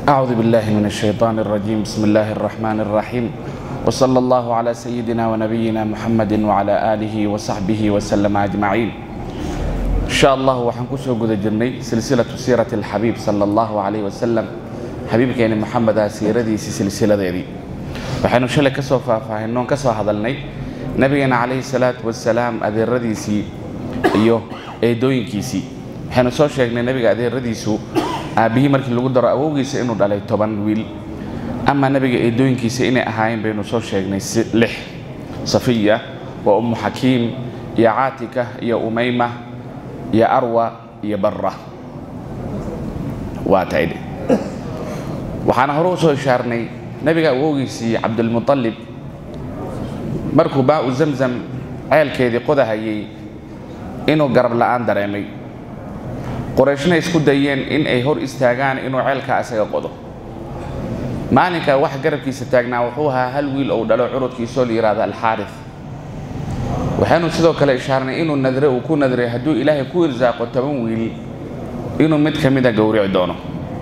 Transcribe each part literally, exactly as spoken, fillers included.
أعوذ بالله من الشيطان الرجيم. بسم الله الرحمن الرحيم، وصلى الله على سيدنا ونبينا محمد وعلى آله وصحبه وسلم أجمعين. إن شاء الله وحنكسو قد جرني سلسلة سيرة الحبيب صلى الله عليه وسلم. حبيبك يعني محمد سيردي سلسلة ذي وحنو شلك كسوفا فهنون كسو هذلني نبينا عليه الصلاة والسلام أذي الرديسي إيوه إيدوين كيسي حنو سو شيخنا نبي أذي الرديسو أبيه مركي لو قدر أوجيس إنه دلائل طبعا ويل أما نبي إيدوين كيس إني أهاين بينو صوش يعني لح صفية وأم حكيم يا عاتكة يا أميمة يا أروى يا برة واتعدي وحنا هروسو شارني نبي أوجيس عبد المطلب مركو باء زمزم عيل كذي قدها يي إنه قرب لآن دريمي قريشنا isku dayeen in ay hor istaagaan inuu ceelka asaga qodo. maalinka wax garabkiisa taagnaa wuxuu ahaa hal wiil oo dhalo curudkiisa oo yiraahdo al-Harith. waxaanu sidoo kale ishaarnay inuu nadre uu ku nadray haduu Ilaahay ku irsaaqo toban wiil inuu mid kamid ah gowrici doono.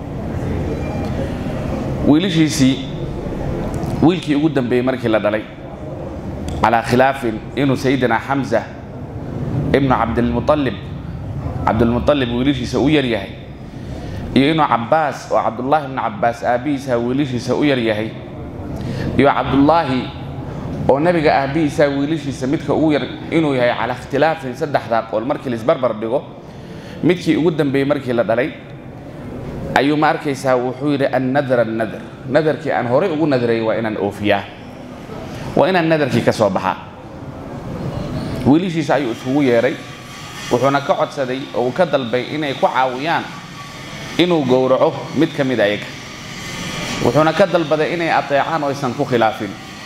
wiilishiisii wiilkii ugu dambeeyay markii la dhalay ala khilaafin inuu Sayyidina Hamza ibn Abd al-Muttalib عبد المطلب ويليشيسا u yar yahay iyo inuu Abbas oo Abdullah ibn Abbas aabiisa wiilishiisa u yar yahay iyo Abdullah oo nabiga aabiisa wiilishiisa midka uu yar inuu yahay ala ikhtilaaf saddexda qool markii la isbarbar dhigo midkii ugu dambeeyay markii la dhalay ayuu ma arkaysaa wuxuu yiri an-nadr an-nadr nadarkii aan hore ugu nadray waa inaan oofiyaa waa inaan nadarkii ka soo baxaa wiilishiisa ayuu isugu yeeray wuxuuna ka codsaday oo ka dalbay inay ku caawiyaan inuu gowraco mid kamid ah ayaga wuxuuna ka dalbaday inay ateecaan oo aysan ku khilaafin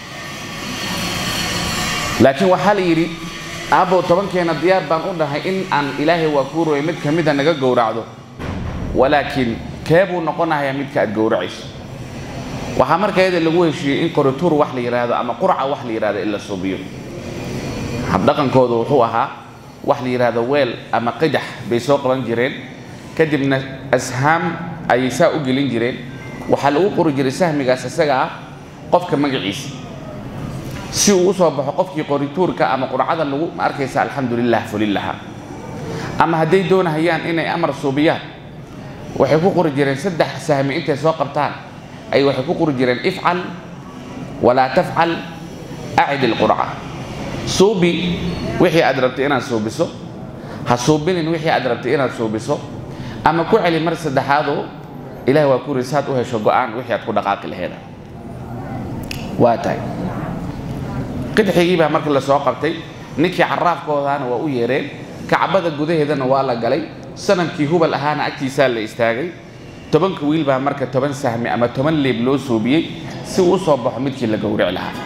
laakiin waxa la yiri abo tobankeena diyaar baan u dhahay in aan Ilaahay waa ku rooy mid kamid ah naga gowracdo walaakiin keebu noqonahay midka aad gowracayso waxa markayda lagu heshiiyay in qoratuur wax la yiraahdo ama qurca wax la yiraahdo illa suubiyo hab dhaqankoodu wuxuu ahaa wax la yiraahdo weel ama qidax bay soo qaban jireen kadibna asham ay saa u gelin jireen waxa lagu qori jiray sahmigaas asaga ah qofka magaciisa si uu soo baxo qofkii qorituurka ama qurcada lagu arkaysa alxamdulillah fulillah ama haday doonayaan inay amar suubiyaan waxay ku qori jireen saddex sahmi intay soo qabtaan ay waxay ku qori jireen ifcal wala tafcal a'id alqur'a suubi wixii aad rabtay inaad suubiso ha suubinin wixii aad rabtay inaad suubiso ama ku celi mar saddexaad oo Ilaahay waa ku risaad u hesho go'aan wixii aad ku dhaqaaqi lahayd waa tahay qidxigii baa markii la soo qabtay ninkii carraafkoodana waa u yeereen kacbada gudaheedana waa la galay sanamkii hubal ahaana agtiisa la istaagay tobanka wiil baa marka toban sahmi ama toban leeb loo suubiyay si uu soo baxo midkii la gowrici lahaa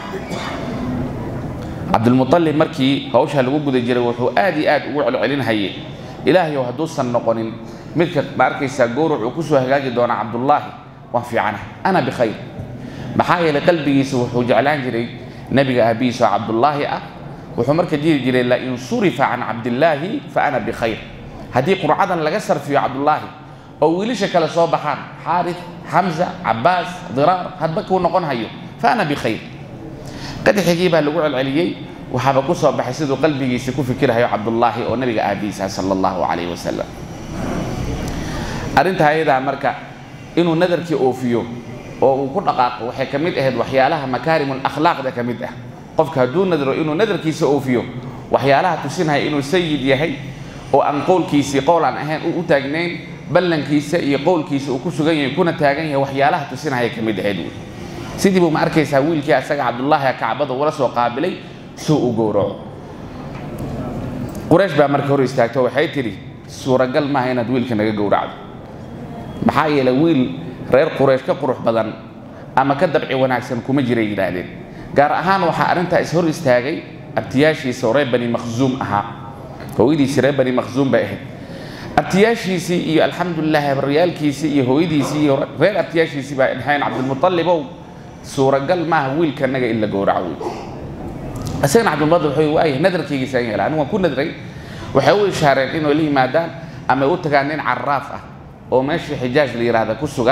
عبد المطلب مركي هوشها لو غود جيري wuxuu aad iyo aad ugu celcelin hayay Ilaahay oo haduusan noqonin midka markaysa gowracu ku soo hagaagi doona Abdullah wa fiicana ana bi khayr maxaa yeelay qalbigiisa wuxuu jeclaan jiray nabiga abiisa Abdullah ah wuxuu marka jiri jiray la in surifa an Abdullah fa ana bi khayr hadii qur'adan laga sarfiyo Abdullah oo wiilisha kala soo baxaan Harith Hamza Abbas Dirar hadba ku noqon hayo fa ana bi khayr قد حجيبها لقول العليي وحبكوا صباح يسدوا قلبي يسكوا في كره عبد الله أو نبي أبيس صلى الله عليه وسلم. أرنت هيدا مركا إنه نذر كي أوفيو أو كل أقاق وحكمت أهد وحيالها مكارم الأخلاق ده كمده قف كدون نذر إنه نذر كيس أوفيو وحيالها تسينها إنه سيد يهي أو أنقول كيس قول عن أهل أو تاجنين بلن كيس يقول كيس وكسو جاي يكون تاجنيه وحيالها تسينها كمده هدول. سيدي بو ماركيسا ويلكي اسغا عبد الله يا كعبده ولا سو قابلي سو غورو قريش با markii hore istaagto waxay tiri suuragal ma hayna wiilka naga gowracdo maxaa yeelay wiil reer quraysh ka qurux badan ama ka dabci wanaagsan kuma jiray yiraahdeen gaar ahaan waxa arinta is hor istaagay abtiyaashiisa oo reer bani makhzum aha hooyadiisa reer bani makhzum baa ahayd abtiyaashiisi iyo alxamdulillah riyaalkiisi iyo hooyadiisi iyo reer abtiyaashiisi baa dhahayn Abdul Muttalib suuragal ma wiilka naga illa gowraco asagna Abdul Muttalib wuxuu waayay nadarkiisa yeelay anu ku nadray waxa uu ishaareen inuu liimaadaan ama uu tagaan in carraaf ah oo meeshii Xijaaj la yiraahdo ku sugan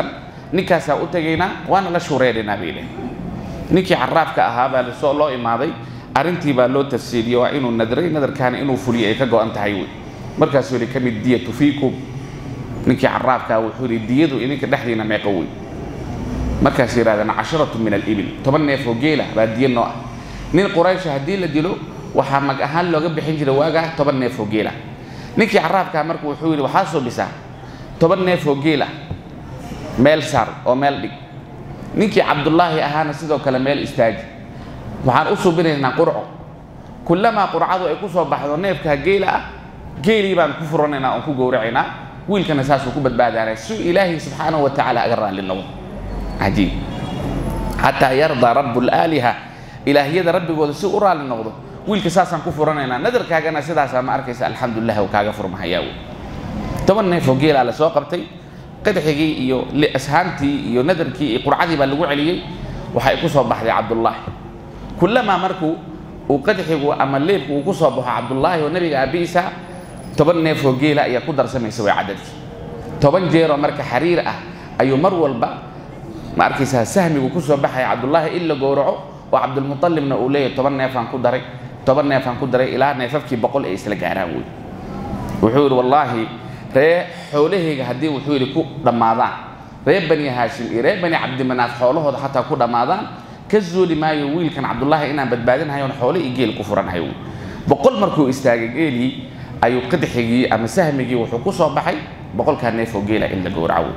ninkaasaa u tagaynaa waana la shureerinaa bay dhaheen ninkii carraafka ahaa baa soo loo imaaday arrintii baa loo tafsiiriyey waa inuu nadray nadarkaana inuu fuliyo ay ka go'an tahay wey markaasuu yidhi kamid diyatu fiikum ninkii carraafkaa wuxuu yidhi diyadu idinka dhexdiina meeqa wey markaas yidhahdeen casharatu min alibil toban neef oo geela baa diya noo ah nin quraysha haddii la dilo waxaa mag ahaan looga bixin jiray waagaa toban neef oo geela ninkii carraafkaa marka wuxuu yidhi waxaa soo dhisaa toban neef oo geela meel saar oo meel dhig ninkii cabdullaahi ahaana sidoo kale meel istaaji waxaan u subinaynaa qurco kullamaa qurcadu ay ku soo baxdo neefkaa geela ah geelii baan ku furanaynaa oon ku gowracaynaa wiilkana saasuu ku badbaadaanay si ilaahay subxaanahu wa tacaala aga raalli noqdo cajiib xataa yardaa rabu laaliha ilaahiyada rabbigooda si u raalli noqdo wiilka saasaan ku furanaynaa nadarkaagana sidaasaa ma arkaysa alxamdulilah oo kaaga furmahayaa wey toban neef oo geelaa la soo qabtay qadxigii iyo ashaantii iyo nadarkii iyo qurcadii baa lagu celiyey waxay ku soo baxday cabdullaahi kullamaa markuu uu qadxigu ama leebku uu ku soo baxo cabdullaahi oo nabiga aabihiisa toban neef oo geela ayaa ku darsamaysa way cadadkii toban jeeroo marka xariir ah ayuu mar walba ma arkaysaa sahmigu ku soo baxaya cabdullaahi in la gowraco oo cabdulmutalibna uu leeyahay toban neefaan ku daray toban neefaan ku daray ilaa neefafkii boqol ay isla gaaraan wey wuxuu yidhi wallaahi ree xoolahayga haddii wuxuu yidhi ku dhammaadaan ree bani haashim iyo ree bani cabdimanaaf xoolahooda xataa ku dhammaadaan ka zuuli maayo wiilkan cabdullaahi inaan badbaadinhayo on xoole iyo geel ku furanhayo wey boqol markuu istaagay geelii ayuu qadxigii ama sahmigii wuxuu ku soo baxay boqolkaa neef oo geela in la gowraco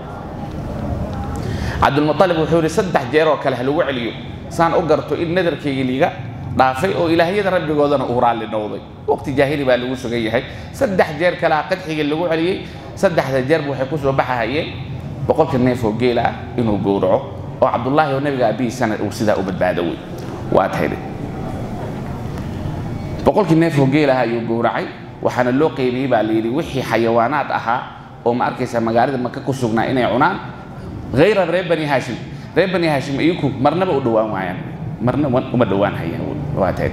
cabdulmutalib wuxuu yidhi saddex jeer oo kale ha lagu celiyo saan u garto in nadarkaygii liiga dhaafay oo ilaahyada rabbigoodana uu raalli noqday waqti jaahili baa lagu sugan yahay saddex jeer kalea qadxigii lagu celiyey saddexda jeerba waxay ku soo baxahayeen boqolka neef oo geela ah inuu gowraco oo cabdullaahi oo nabiga aabihiisana uu sidaa u badbaado wey waa tahayde boqolkii neef oo geelaha ayuu gowracay waxaana loo qaybiyey baa la yidhi wixii xayawaanaad ahaa oo ma arkaysa magaalada maka ku sugnaa inay cunaan hayra reer bani haashim reer bani haashim iyaku marnaba u dhowaan waayaan marna uma dhowaan hayaan waa tahayde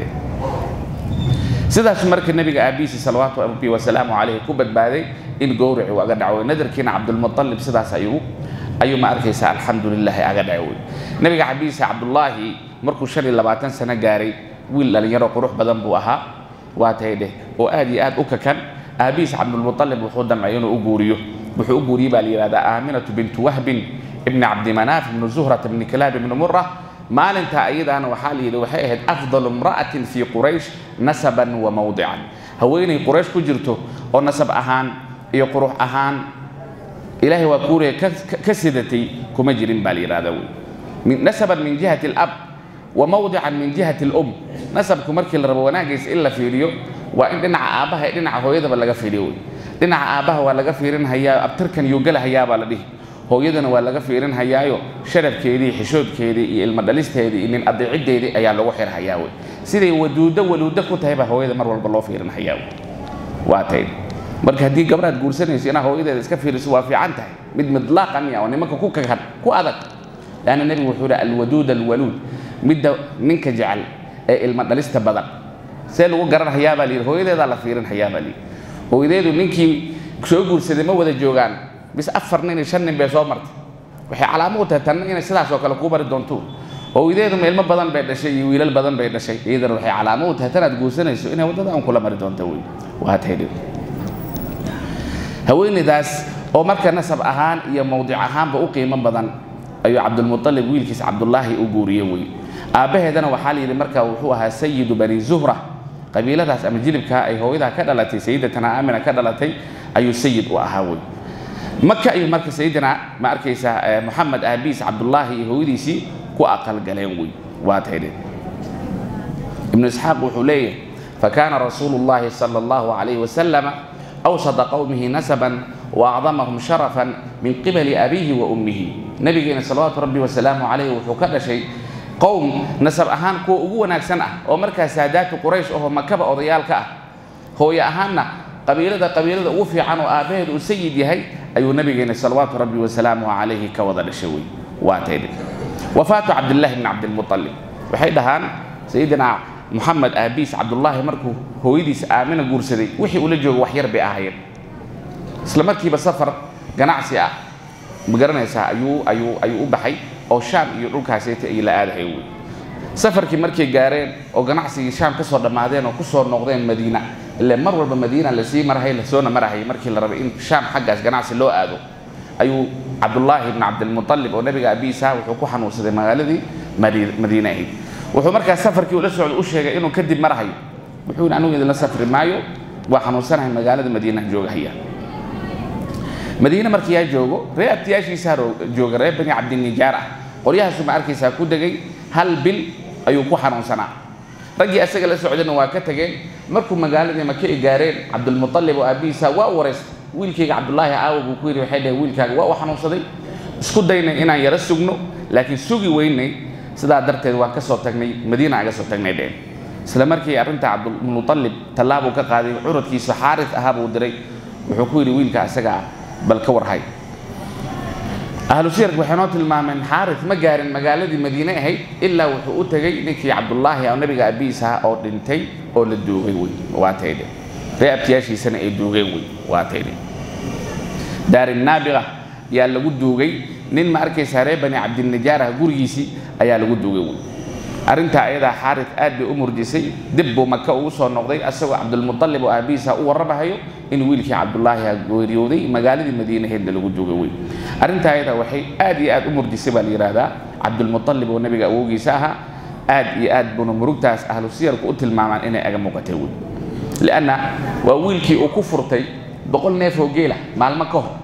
sidaas marka nabiga aabihiisa salawaatu rabbi wasalaamu calayhi ku badbaaday in gowraci uu aga dhaco nadarkiina cabdulmutalib sidaas ayuu ayuu ma arkaysa alxamdulilaahi aga dhaco nabiga aabihiisa cabdullaahi markuu shan iyo labaatan sano gaaray wiil dhalinyaro qurux badan buu ahaa waa tahayde oo aad iyo aad u kakan aabihiisa cabdulmutalib wuxuu damcay inuu u guuriyo wuxuu u guuriyey baa la yidhahdaa aaminatu bintu wahbin ibni cabdimanaaf ibnu zuhrata ibni kilaab ibni mura maalintaa ayadaana waxaa la yidhi waxay ahayd afdalu imra'atin fii quraysh nasaban wa mawdican haweenay quraysh ku jirto oo nasab ahaan iyo qurux ahaan ilaahay waa kuuriya ka sidatay kuma jirin baa la yidhahdaa wey nasaban min jihati alab wa mawdican min jihati alum nasabku markii la rabo wanaaggiisa in la fiiriyo waa in dhinaca aabbaha iyo dhinaca hooyadaba laga fiiriyo wey dhinaca aabbaha waa laga fiirinhayaa abtirkan yuu galahayaa baa la dhihi hooyadana waa laga fiirin hayaayo sharafkeedii xishoodkeedii iyo ilmo dhalisteedii iyo nin adeecideedii ayaa lagu xirhayaa wey siday waduudo waluudo ku tahay baa hooyada mar walba loo fiirin hayaa wey waa tayd marka haddii gabdhaad guursanayso inaa hooyadeeda iska fiiriso waa fiican tahay mid midlaaqan ya oo nimanka ku kagan ku adag laanna nebigu wuxuu yidhi alwaduud alwaluud midda ninka jecel ee ilmo dhalista badan see lagu garan hayaa baa layidhi hooyadeedaa la fiirin hayaa baa layidhi hooyadeedu ninkii soo guursaday ma wada joogaan bis afar nin iyo shan nin bay soo martay waxay calaamo u tahay tanna inay sidaas oo kale kuu bari doonto hooyadeedu meelmo badan bay dhashay iyo wiilal badan bay dhashay iyadana waxay calaamo u tahay tanaad guursanayso inay waddada aan kula mari doonto wey waa tahay haweenaydaas oo marka nasab ahaan iyo mawdic ahaanba u qiimo badan ayuu cabdulmutalib wiilkiis cabdullaahi u guuriyey wey aabbaheedana waxaa la yidhi marka wuxuu ahaa sayidu bani zuhra qabiiladaas ama jilibkaa ay hooyadaa ka dhalatay sayidatana aamina ka dhalatay ayuu sayid u ahaa wey maka ayuu marka sayidina ma arkaysaa moxamed aabihiis cabdullaahi iyo hooyadiisii ku aqal galeen wey waa taydhe ibnu isxaaq wuxuu leeyahay fakaana rasuulu llahi sala allahu calayhi wasalama awsada qowmihi nasaban waacdamahum sharafan min qibali abiihi wa ummihi nabigeena salawaatu rabbi wasalaamu calayhi wuxuu ka dhashay qowm nasab ahaan kuwa ugu wanaagsan ah oo markaa saadaatu quraysh ahoo makaba odayaalka ah hooye ahaanna qabiilada qabiilada ugu fiican oo aabbaheed uu sayid yahay ayuu nabigeena salawaatu rabbi wasalaamuhu calayhi ka wada dhashay wey waa taydhe wafaatu cabdillaahi bni cabdilmutalib waxay dhahaan sayidina moxamed aabiis cabdullaahi markuu hooyadiis aamina guursaday wixii ula jooga wax yar bay ahaayeen isla markiiba safar ganacsi ah magaranaysaa ayuu ayuu ayuu u baxay oo shaam iyo dhulkaasayta ay la aadahay wey safarkii markay gaareen oo ganacsigii shaam ka soo dhammaadeen oo ku soo noqdeen madiina ilaa mar walba madiina la sii marahay la soona marahay markii la rabay in shaam xaggaas ganacsi loo aado ayuu cabdullaahi ibn cabdilmutalib oo nabiga abiisa wuxuu ku xanuunsaday magaaladii madiina ahayd wuxuu markaas safarkii ula socdo u sheegay inuu kadib marahayo wuxuu anigu idinla safri maayo waa xanuunsanahay magaalada madiina joogahaya madiina markii yaa joogo ree abtiyaashiisa jooga ree bani cabdinijaar ah qoryahaasu ma arkaysaa ku degay hal bil ayuu ku xanuunsanaa raggii asaga la socdayna waa ka tageen markuu magaaladii maka ay gaareen cabdilmutalib oo aabihiisa waa wareystay wiilkayga cabdullaahi aawo buu ku yidhi waxay dhaheen wiilkaaga waa u xanuunsaday isku daynay inaan yara sugno laakiin sugi weynay sidaa darteed waan ka soo tagnay madiina aan ka soo tagnay dheen isla markii arrinta cabdilmutalib tallaabuu ka qaaday curadkiisa xaaris ahaa buu diray wuxuu ku yidhi wiilka asaga ah bal ka warhay ahlu siyarku waxay noo tilmaameen xaaris ma gaarin magaaladii madiine ahayd ilaa wuxuu u tegey ninkii cabdullaahi oo nabiga abiis ahaa oo dhintay oo la duugay wey waa taydhe ree abtiyaashiisana ay duugeen wey waa taydhe daarinaabiqa yaa lagu duugay nin ma arkaysaa ree bani cabdinijaar ah gurigiisii ayaa lagu duugay wey arrintaa ayadaa xaaris aad bay u murjisay dib buu maka ugu soo noqday asagoo cabdilmutalib oo aabihiisa u warramahayo in wiilkii cabdullaahi geeriyooday magaaladii madiinaheedna lagu duugay wey arrintaa ayadaa waxay aad iyo aad u murjisay baa la yidhaahdaa cabdilmutalib oo nabiga awowgiisa ahaa aad iyo aad buuna murugtaas ahlu siyarku u tilmaamaan inay aga muuqatay wey lianna waa wiilkii uu ku furtay boqol neef oo geela maalmo ka hor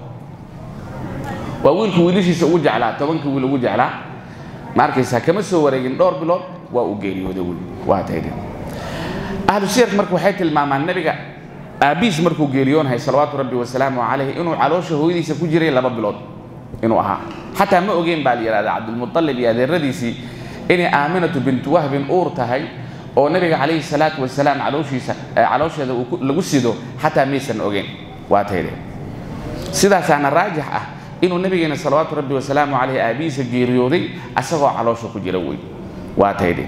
waa wiilku wiilashiisa ugu jeclaa tobankii wiil ugu jeclaa ma arkaysaa kama soo wareegin dhowr bilood waa uu geeriyooday wey waa taydhe ahlu siyarku marka waxay tilmaamaan nabiga aabiis markuu geeriyoonahay salawaatu rabbi wasalaamu calayhi inuu caloosha hooyadiisa ku jiray laba bilood inuu ahaa xataa ma ogeen baa la yidhahdaa cabdilmutalib iyo adeeradiisii inay aaminatu bintu wahbin uur tahay oo nabiga calayhi salaatu wasalaam calooshiisa caloosheeda lagu sido xataa maysan ogeen waa taydhe sidaasaana raajix ah inuu nabigeena salawaatu rabbi wasalaamu calayhi aabihiisa geeriyooday asagoo caloosha ku jira wey waa taydhe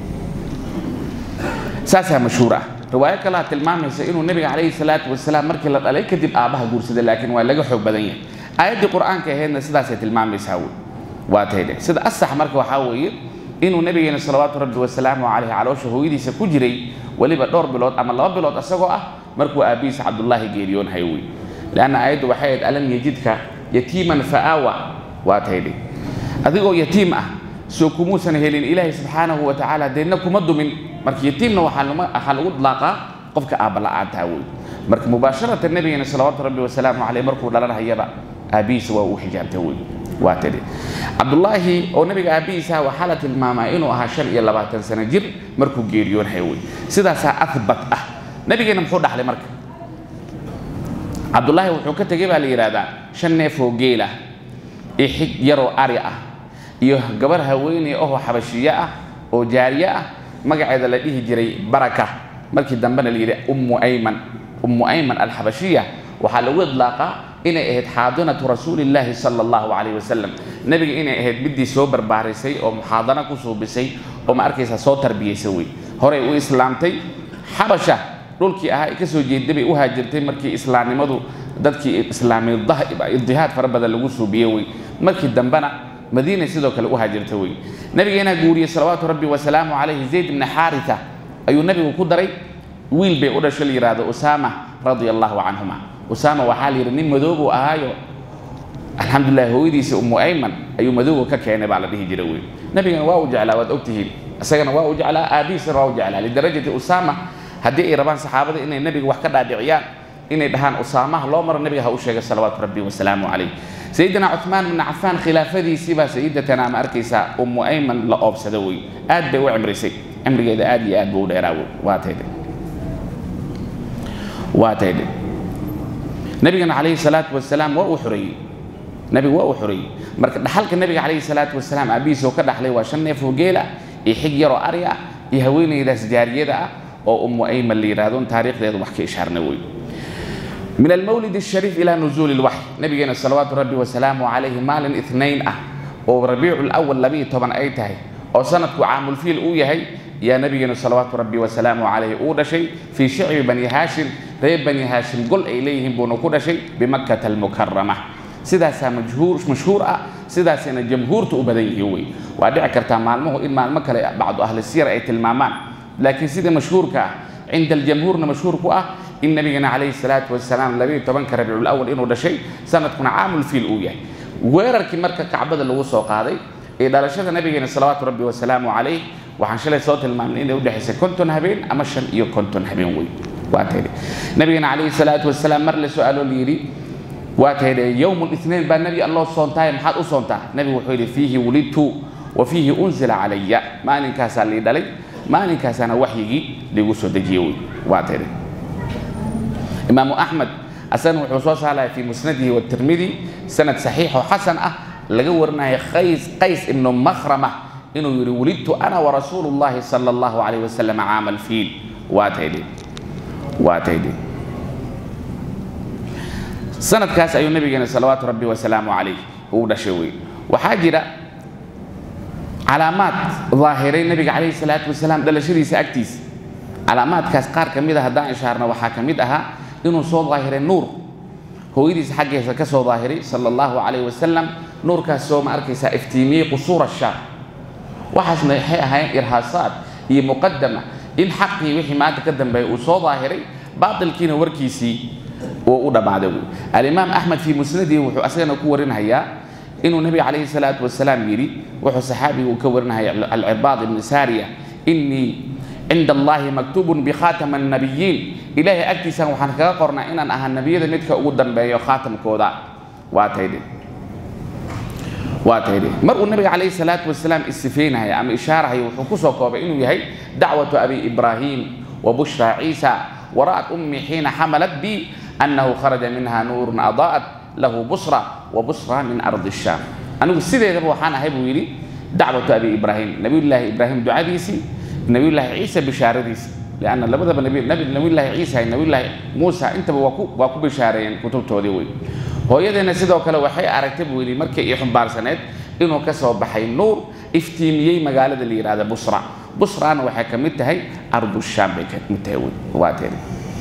saasaa mashhuur ah riwaayo kalaa tilmaamaysa inuu nabiga calayhi salaatu wasalaam markii la dhalay kadib aabbaha guursaday laakiin waa laga xoog badan yahay aayaddii qur'aanka ahaydna sidaasay tilmaamaysaa wey waa taydhe sida asax marka waxaa weeye inuu nabigeena salawaatu rabbi wasalaamu calayhi caloosha hooyadiisa ku jiray weliba dhowr bilood ama laba bilood asagoo ah markuu aabihiisa cabdullaahi geeriyoonahay wey lianna aayaddu waxay ahayd alam yajidka yatiiman fa'aawa waa taydhe adigoo yatiim ah soo kumuusan helin ilaahay subxaanahu wa tacaala deedna kuma dumin marka yatiimna waxaa lagu dlaaqaa qofka aabba la'aantaa wey marka mubaasharatan nabigeena salawaatu rabbi wasalaamu calayh markuu dhalanhayaba aabihiisa waa uu xijaabtay wey waa taydhe cabdullaahi oo nabiga aabihiisa waxaa la tilmaamaa inuu ahaa shan iyo labaatan sano jir markuu geeriyoonahay wey sidaasaa ahbat ah nabigeena muxuu dhaxlay marka cabdullaahi wuxuu ka tegey baa la yidhaahdaa shan neef oo geel ah iyo xig yaroo ari ah iyo gabar haweeney ahoo xabashiye ah oo jaariye ah magaceeda la dhihi jiray baraka markii dambena la yidhi ummu ayman ummu ayman alxabashiya waxaa lagu idlaaqaa inay ahayd xaadinatu rasuulillaahi sala allahu calayhi wasalam nabiga inay ahayd middii soo barbaarisay oo muxaadana ku suubisay oo ma arkaysaa soo tarbiyaysay wey horey u islaamtay xabasha dhulkii ahaa ay ka soo jeeday bay u haajirtay markii islaamnimadu dadkii islaamiyad dihaad fara badan lagu suubiyey wey markii dambena madiina sidoo kale u haajirtay wey nabigeena guuriyey salawaatu rabbi wasalaamu calayhi zayd ibn xaarita ayuu nabigu ku daray wiil bay u dhasho la yidhaahdo usaama radia allahu canhuma usaama waxaa la yidhi nin madoobu ahaayo alxamdulilah hooyadiisa ummu ayman ayuu madooga ka keenay baa la dhihi jiray wey nabigana waa u jeclaa waad ogtihiin isagana waa u jeclaa aabihiisana waa u jeclaa lidarajati usaama haddii ay rabaan saxaabada inay nabiga wax ka dhaadhiciyaan inay dhahaan usaamaha loo maro nabiga ha u sheegay salawaatu rabbi wasalaamu calayh sayidina cuthmaan ibn cafaan khilaafadiisii baa sayidatana ma arkaysaa ummu ayman la oobsada wey aad bay u cimrisay cimrigeeda aad iyo aad buu u dheeraa wey waa taydhe waa taydhe nabigana calayhi salaatu wasalaam waa uu xoreeyey nabigu waa uu xoreeyey marka dhaxalka nabiga calayhi salaatu wasalaam aabihiisa oo ka dhaxlay waa shan neef oo geela iyo xig yaroo ari ah iyo haweeneydaas jaariyada ah oo ummu ayman la yidhaahdo taariikhdeedu wax ka ishaarna wey من المولد الشريف إلى نزول الوحي نبينا صلوات ربي وسلامه عليه مال اثنين أه وربيع الأول لبي طبعا أيته أو سنة عام الفيل أويه يا نبينا صلوات ربي وسلامه عليه أول شيء في شعب بني هاشم ريب بني هاشم قل إليهم بنو كل شيء بمكة المكرمة سداسا مجهور مشهور أه سداسنا جمهور تؤبديه وي وأدعى كرتا معلمه إن معلمك بعض أهل السيرة أي تلمامان لكن سيدة مشهور كأ عند الجمهور مشهور كأ إن نبينا عليه الصلاة والسلام الذي تبنك ربيع الأول إنه ده شيء سنة كنا عامل في الأوية ويرك مركز كعبد اللي وصق هذا إذا رشد نبينا صلوات ربي وسلامه عليه وحنشل صوت المؤمنين ده وده حس كنتم هبين أما شن يو كنتم هبين وي واتهدي نبينا عليه الصلاة والسلام مر لسؤاله ليري واتهدي يوم الاثنين بان نبي الله صنطاي محد صنطا نبي وحيد فيه ولدت وفيه أنزل علي ما نكاس اللي دلي ما نكاس أنا وحيي لوسود جيوي واتهدي إمام أحمد أسن وحصوص على في مسنده والترمذي سند صحيح وحسن أه لجورنا قيس قيس إنه مخرمة إنه يري ولدت أنا ورسول الله صلى الله عليه وسلم عام الفيل واتهدي واتهدي سند كاس أيها النبي صلوات ربي وسلامه عليه هو ده شوي وحاجرة علامات ظاهرين النبي عليه الصلاة والسلام ده لشري سأكتيس علامات كاس قار كميدة هدا إشارنا وحاكميدها إنه صوت ظاهر النور هو يديس حاجة كسو ظاهري صلى الله عليه وسلم نور كاسو ما أركيس افتيمي قصور الشام وحسن هاي إرهاصات هي مقدمة إن حقي وحي ما تقدم بي وصو ظاهري باطل كينا وركيسي وأودا بعده الإمام أحمد في مسنده وحو أسينا كورنا هيا إنه النبي عليه الصلاة والسلام يري وحو صحابي وكورنا هيا العرباض بن سارية إني عند الله مكتوب بخاتم النبيين إلهي أكتسا وحنكا قرنا إن أها النبي ذا متك أودا بي خاتم كودا واتيدي واتيدي مرء النبي عليه الصلاة والسلام السفين هي أم إشارة هي وحكوسه كوبا إنه هي دعوة أبي إبراهيم وبشرى عيسى ورأت أمي حين حملت بي أنه خرج منها نور أضاءت له بصرى وبصرى من أرض الشام أنا السيدة يبقى حانا هيبو يلي دعوة أبي إبراهيم نبي الله إبراهيم دعاء ديسي نبي الله عيسى بشارة ديسي لأن لابد من نبي نبي نبي الله عيسى نبي الله موسى أنت بوكو بوكو بشارين كتب تودي هو يدنا سيدة وكلا وحي أركتب ويلي مركي يحن سنة إنه كسب بحي النور افتيميي مقالة اللي هذا بصرى بصرى أنا وحكمتها هي أرض الشام متهوي واتيني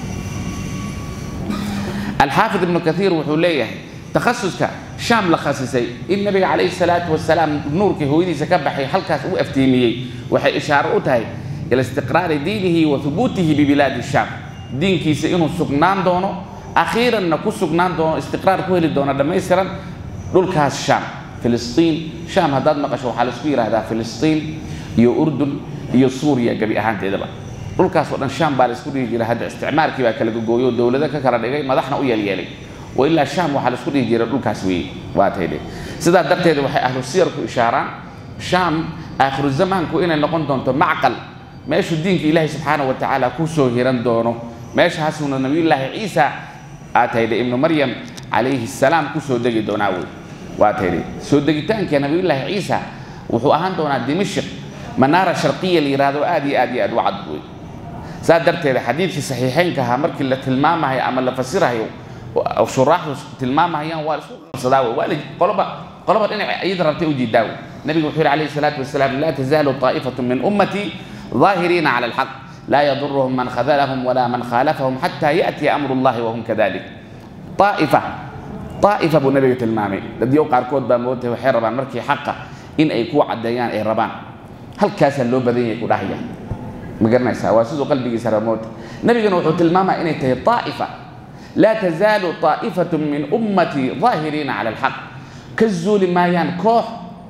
الحافظ ابن كثير وحوليه تخصص شام لخصصي النبي عليه الصلاة والسلام نور كهويدي سكبحي حلقة افتيميي وحي إشارتها إلى استقرار دينه وثبوته ببلاد الشام دين كيس إنه سكنان دونه أخيرا نكو سكنان دونه استقرار كويل دونه لما يسرن دول كاس الشام فلسطين شام هداد مقشوا حال سبيرة هذا فلسطين يو أردن يو سوريا قبي أهان تدبا دول كاس ودن شام بالسوري جرى هذا استعمار كيف كلا جويو دولة ذاك كرر دقيق ما دحنا ويا ليالي وإلا الشام وحال سوري جرى دول كاس وي واتهدي سدا درت هذا وحي أهل السير كإشارة شام آخر الزمان كو إن نقول دون معقل ماشي الدين إلهي سبحانه وتعالى كوسو هيران دونه ماشي حسن النبي الله عيسى آتيدي ابن مريم عليه السلام كوسو دقي دوناوي واتيدي سو دقيتان كان نبي الله عيسى وحو أهان دونا دمشق منارة شرقية اللي رادو آدي آدي آدي وعد بوي سادرت هذا حديث في صحيحين كها مركي اللي تلمامها هي أما اللي فسرها هي أو شراح تلمامها هي والسوق صداوي والي قلبا قلبا إني يدرب تيجي داوي النبي محمد عليه الصلاة والسلام لا تزال طائفة من أمتي ظاهرين على الحق لا يضرهم من خذلهم ولا من خالفهم حتى يأتي أمر الله وهم كذلك طائفة طائفة بنبي المامي الذي يوقع كود بموته وحربان مركي حقه إن أيكو عديان أي ربان هل كاس اللوب ذي يكون راحيا مقرنا سواسيس قلبي سر موت نبي نوح الماما إن هي طائفة لا تزال طائفة من أمتي ظاهرين على الحق كالزول ما ينكوح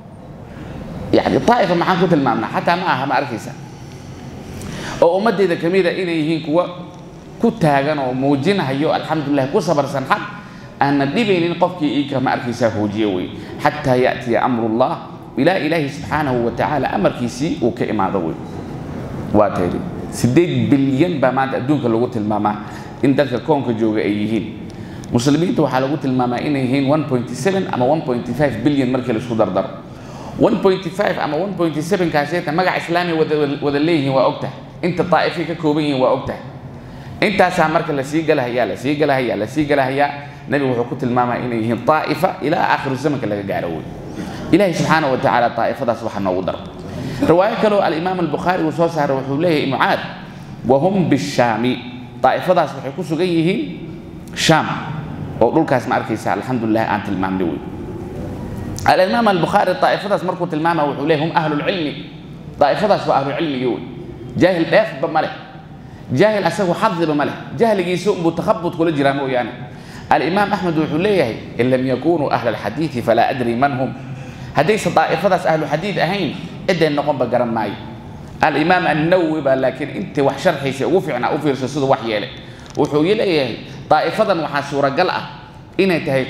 يعني طائفة معها كتل المامنا حتى معها ما أركيسا oo ummadeeda kamida inay yihiin kuwa ku taagan oo muujinayo alxamdulillah ku sabarsan xaq aan dhibeynin qofkii iika ma arkaysa hoojiye way hatta yaati amrullah ila ilahi subhanahu wa ta'ala amarkiisi uu ka imaado way waa taari sideed bilyan ba maanta adduunka lagu tilmaamaa in dadka koonka jooga ay yihiin muslimiintu waxa lagu tilmaamaa inay yihiin one point seven ama one point five bilyan markii la isku dardaro one point five ama one point seven kaasayta magac islaami wada leeyihiin waa ogtahay انت طائفي ككوبين واوقته انت سامرك لا سي غلهيا لا سي غلهيا لا سي غلهيا نبي وحو كتلماما اني هي طائفه الى اخر الزمن كلا غاروي الهي سبحانه وتعالى طائفه داس وحنا ودر روايه كلو الامام البخاري وسو سار وحو ليه معاذ وهم بالشام طائفه داس وحي كسغيهين شام ودول كاس ما أركيسها الحمد لله أنت المام دوي. الإمام البخاري طائفة مركو المامة وحوليهم أهل العلم طائفة وأهل العلم يقول جاهل داف بمله جاهل أسوه حظ بمله جاهل يسوء بتخبط كل جرامه يعني. الإمام أحمد وحوليه إن لم يكونوا أهل الحديث فلا أدري من هم. هديس طائفة أهل الحديث أهين إدى النقم بجرام معي. الإمام النووي لكن أنت وحشر حيس وفعنا وفي رسول وحي له وحوليه طائفة وحاسورة قلعة إن تهي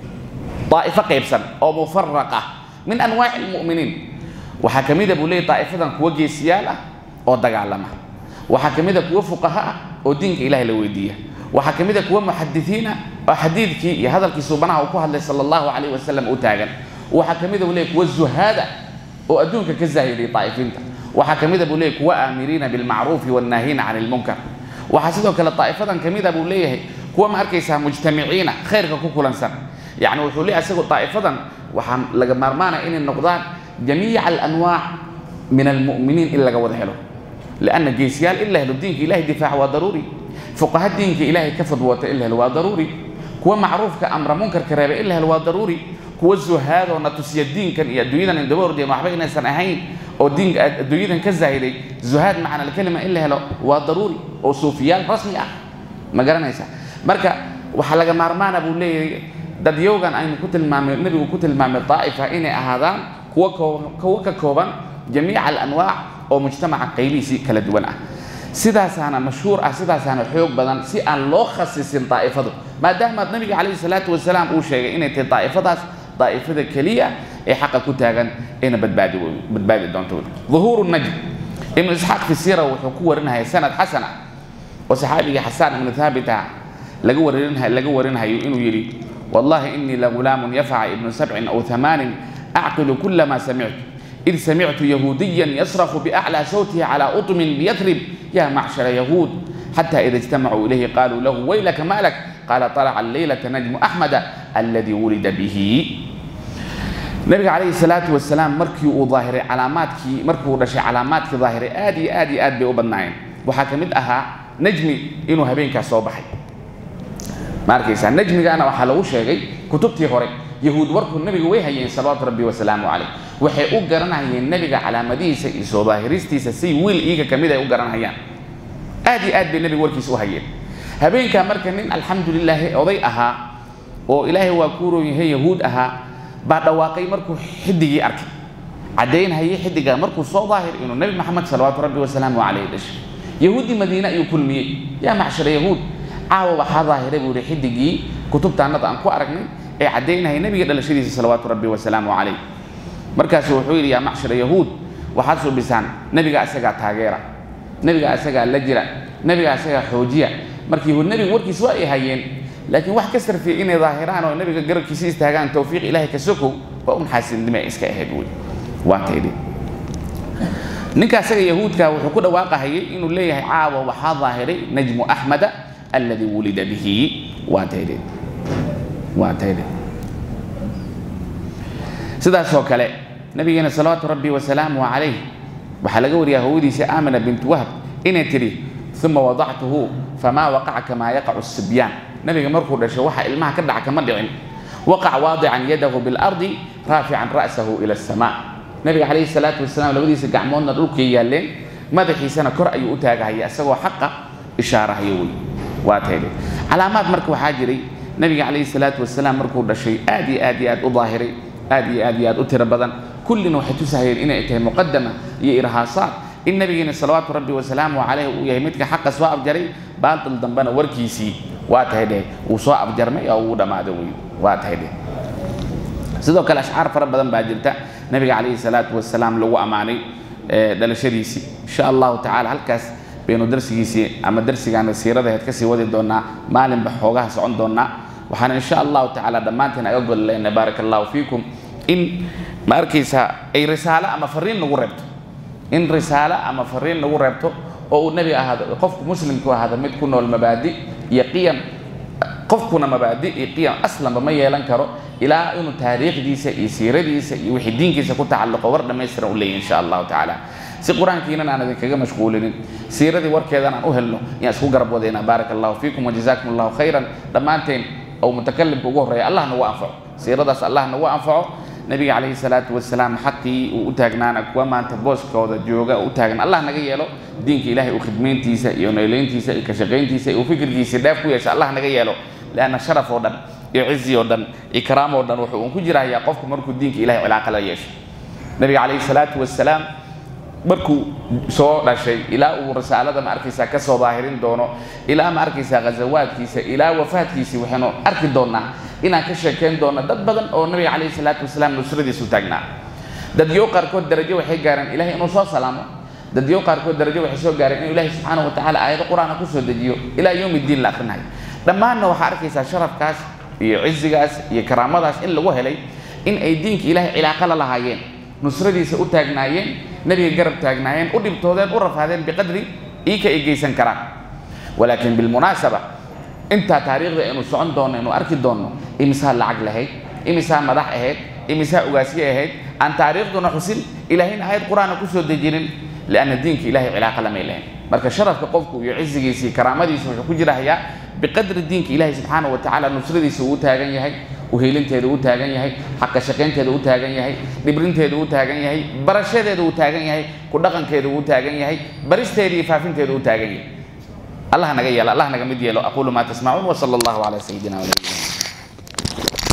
طائفة قيبسا أو مفرقة من أنواع المؤمنين وحكميدا بولي طائفة كوجي سيالة أو دجالمة وحكميدا كوا فقهاء أو دينك إله الويدية وحكميدا كوا محدثين أو حديثك هذا الكسوبنا أو كوه صلى الله عليه وسلم أتاجن وحكميدا بولي كوا الزهادة أو أدونك كزاهدي طائفين وحكميدا بولي كوا آمرين بالمعروف والناهين عن المنكر وحسيتهم كلا طائفة كميدا بولي كوا ما أركيسها مجتمعين خيرك كوكولا سنة يعني وحولي أسيقوا طائفة وحن لقمرمانا إن النقدان جميع الأنواع من المؤمنين إلا قوض حلو لأن جيسيال إلا هلو دينك إلهي دفاع وضروري فقهاء دينك إلهي كفض وات إلا هلو ضروري كوا معروف كأمر منكر كرابة إلا هلو ضروري كوا الزهاد ونتسي الدين كان يدويدا ندور دي وحبقنا سنهين أو دين دويدا كزاهدي زهاد معنى الكلمة إلا هلو وضروري أو صوفيان رسمي ما قرنا يسا مركا وحلقة مرمانا بولي dad yowgan aynu ku tilmaamay nabigu ku tilmaamay طائفة inay ahaadaan kuwa kuwa ka kooban jamiic al-anwaa oo mujtamaca qaybiisi kala duwan ah sidaasana mashhuur ah sidaasana xoog badan si aan loo khasisin طائفadu maadaama nabiga kaleey salaatu wasalaam uu sheegay inay tahay طائفadaas طائفada kaliya ee xaq ku taagan in badbaadi badbaadi doonto ظهور النجم ibn ishaq fi sirah wuxuu ku warinahay sanad xasana oo saxaabiga xasan ibn thabita laga warinahay laga warinayo inuu yiri والله إني لغلام يفع ابن سبع أو ثمان أعقل كل ما سمعت إذ سمعت يهوديا يصرخ بأعلى صوته على أطم بيثرب يا معشر يهود حتى إذا اجتمعوا إليه قالوا له ويلك مالك قال طلع الليلة نجم أحمد الذي ولد به. النبي عليه الصلاة والسلام مركي وظاهر علاماتك مركي ورشي علاماتك ظاهر آدي آدي آدي وبناين وحكمت أها نجمي إنه هبينك صوبحي ماركيسا نجمي أنا وحلو شيء كتبتي هوري يهود وركو النبي ويهين صلوات ربي وسلامه عليه وحي أقرنا هي النبي على مديسة إسو ظاهرستي سي ويل إيجا كميدا أقرنا هيان آدي آدي النبي وركي سو هيين هبين كامركنين الحمد لله أضيئها وإلهي وكورو هي يهود أها بعد واقعي مركو حدي أركي عدين هي حدي مركو صو ظاهر إنه النبي محمد صلوات ربي وسلامه عليه ليش يهودي مدينة يكل مية يا معشر يهود عاو waxaa ظاهري buu xidigii kutubtaanada aan ku aragnay ee cadeynay nabiga dhalashadiisa salawaatu rabbi wa salaamu alayhi markaas wuxuu yiri ya macshar yahuud waxaad soo bisaan nabiga asaga taageera nabiga asaga la jira nabiga asaga xoojiya markii uu nabiga warkiisa waa hayeen laakiin wax ka sarfii inay zaahiraan oo nabiga garabkiisa istaagaan tawfiiq ilaahay ka soko waa un xasin dima iska ahayd way waa taydii ninka asaga yahuudka wuxuu ku dhawaaqayay inuu leeyahay caawa waxaa ظاهري najmu ahmada الذي ولد به واتيدي واتيدي سيدا سوكالي نبينا صلوات ربي وسلامه عليه وحلقه اليهودي سآمنة بنت وهب إن تري ثم وضعته فما وقع كما يقع الصبيان نبي مركو رشوحة الماء كدع كما دعين وقع واضعا يده بالأرض رافعا رأسه إلى السماء نبي عليه الصلاة والسلام لو دي سقعمونا الركي يالين ماذا حيسانا كرأي أتاقها هي أسوى حقا إشارة يوي واتيدي علامات مركو حاجري نبي عليه الصلاة والسلام مركو دشي آدي آدي آد أظاهري آدي آدي آد أتر بدن كل نوحي تسهيل إن إتهي مقدمة يإرهاصات النبي صلوات ربي وسلامه عليه ويهمتك حق سواء بجري بالطل دنبنا وركيسي واتيدي وسواء بجرمي أو دمادوي واتيدي سيدوك الأشعار فرب بدن باجلتا نبي عليه الصلاة والسلام لو أماني دلشديسي إن شاء الله تعالى هالكاس بينو درسيسي أما درسي عن السيرة ده هتكسي ودي دونا مالن بحوجها سعون دونا وحنا إن شاء الله تعالى دمانتنا يقول لنا بارك الله فيكم إن ماركيسها أي رسالة أما فرين نوربته إن رسالة أما فرين نوربته أو النبي هذا قف مسلم كوا هذا متكون المبادئ يقيم قف كنا مبادئ يقيم أصلا بما يلنكره إلى إنه تاريخ ديسة يسير ديسة يوحدين كيسة كنت تعلق ورد ما يسرع لي إن شاء الله تعالى si quraankiina aan idinkaga mashquulinin siiradii warkeedana aan u helno yaa isku garab wadayna barakallahu fiikum wa jazaakumullahu khayran dhamaanteen أو متكلم بوجوه الله نو أنفع سيرة داس الله نو أنفعه نبي عليه الصلاة والسلام حقي وتاجنا وما أنت بوس كذا جوجا وتاجنا الله نجي له دينك إلهي وخدمين تيسا يونيلين تيسا كشجين تيسا وفكر تيسا دافع يا الله نجي له لأن شرف ودن يعز ودن إكرام ودن وحقوق كجرا يقف مركو دينك إلهي ولا عقل يش نبي عليه الصلاة والسلام مركو سو لا شيء إلى ورسالة ما أركيسا كسر ظاهرين دونه إلى ما أركيسا غزوات كيسا إلى وفاة كيسا وحنا أركي دونا إن كشكين دونا دد بدن أو النبي عليه الصلاة والسلام نصرة سوتاجنا دد يوقر كود درجة وحي جارن إلهي نص سلامه دد يوقر كود درجة وحي سو جارن إلهي سبحانه وتعالى آيات القرآن كوسو دجيو إلى يوم الدين الآخر لما أنه حركيسا شرف كاس يعز كاس يكرام كاس إن لو هلي إن أيدينك إلهي علاقة لهايين نصرة سوتاجناين نبي جرب تاجناين ودي بتوضع ورف هذين بقدر إيك إيجيسن كرام ولكن بالمناسبة أنت تاريخ إنه سعن دون إنه أركض دونه إمسها العقل هيك إمسها مدح هيك إمسها أجاسية هيك أن تاريخ دون حسين إلهين هاي القرآن كوسو دجيرين لأن الدين كإلهي علاقة لما إلهين مركز شرف كقفك يعز جيسي كرامتي سوى كجرا هي بقدر الدين كإلهي سبحانه وتعالى نصرة سوى تاجن يهي وهيلين تدو تاجن يهي حق شقين تدو تاجن يهي دبرين تدو تاجن يهي برشة تدو تاجن يهي كدقن تدو تاجن يهي بريس تدي فافين تدو تاجن يهي الله نجي الله نجمد يلو أقول ما تسمعون وصلى الله على سيدنا ونبينا